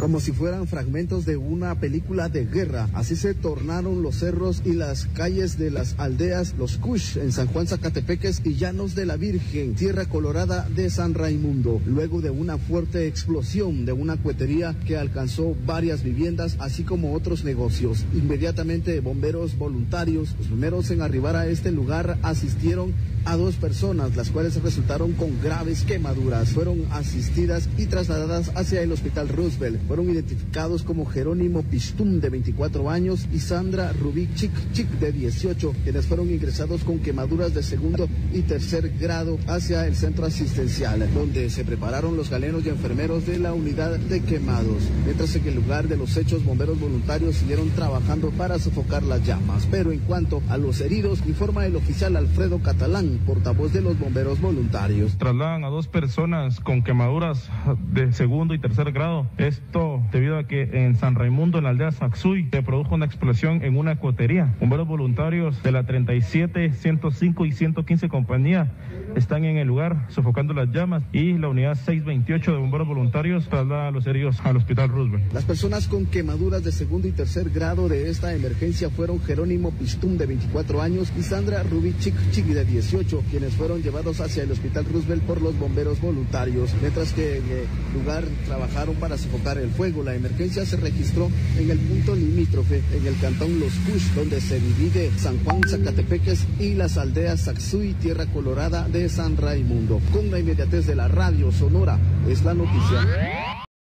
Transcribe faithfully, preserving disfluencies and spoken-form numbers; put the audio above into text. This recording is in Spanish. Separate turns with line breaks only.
como si fueran fragmentos de una película de guerra. Así se tornaron los cerros y las calles de las aldeas Los Cush en San Juan Zacatepeques y Llanos de la Virgen, Tierra Colorada de San Raimundo, luego de una fuerte explosión de una cuetería que alcanzó varias viviendas, así como otros negocios. Inmediatamente bomberos voluntarios, los primeros en arribar a este lugar, asistieron a dos personas, las cuales resultaron con graves quemaduras. Fueron asistidas y trasladadas hacia el Hospital Roosevelt. Fueron identificados como Jerónimo Pistum, de veinticuatro años, y Sandra Rubí Chic Chic, de dieciocho, quienes fueron ingresados con quemaduras de segundo y tercer grado hacia el centro asistencial, donde se prepararon los galenos y enfermeros de la unidad de quemados. Mientras en el lugar de los hechos, bomberos voluntarios siguieron trabajando para sofocar las llamas. Pero en cuanto a los heridos, informa el oficial Alfredo Catalán, portavoz de los bomberos voluntarios.
Trasladan a dos personas con quemaduras de segundo y tercer grado. Esto debido a que en San Raimundo, en la aldea Saxuy, se produjo una explosión en una cotería. Bomberos voluntarios de la treinta y siete, ciento cinco y ciento quince compañía están en el lugar sofocando las llamas, y la unidad seiscientos veintiocho de bomberos voluntarios traslada a los heridos al Hospital Roosevelt.
Las personas con quemaduras de segundo y tercer grado de esta emergencia fueron Jerónimo Pistum, de veinticuatro años, y Sandra Rubí Chic Chic, de dieciocho, quienes fueron llevados hacia el Hospital Roosevelt por los bomberos voluntarios, mientras que en el lugar trabajaron para sofocar el fuego. La emergencia se registró en el punto limítrofe, en el cantón Los Cush, donde se divide San Juan Zacatepeques y las aldeas Saxuy, Tierra Colorada de San Raimundo. Con la inmediatez de la radio Sonora, es la noticia.